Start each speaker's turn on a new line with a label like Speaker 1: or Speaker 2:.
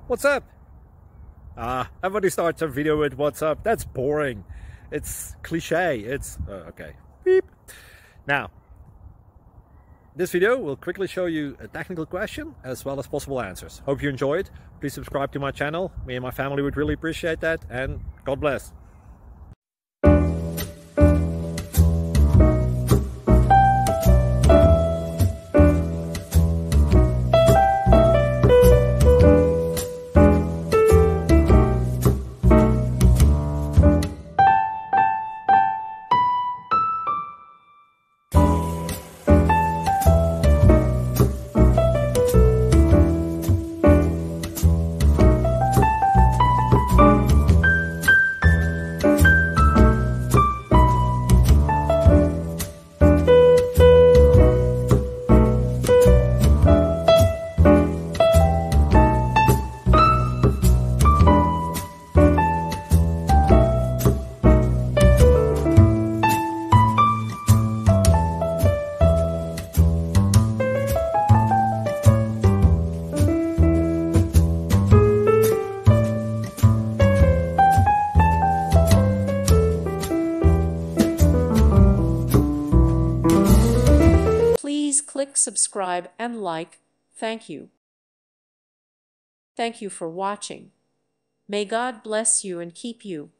Speaker 1: What's up? Everybody starts a video with what's up. That's boring. It's cliche. It's okay. Beep. Now, this video will quickly show you a technical question as well as possible answers. Hope you enjoyed. Please subscribe to my channel. Me and my family would really appreciate that, and God bless.
Speaker 2: Please click subscribe and like. Thank you. Thank you for watching. May God bless you and keep you.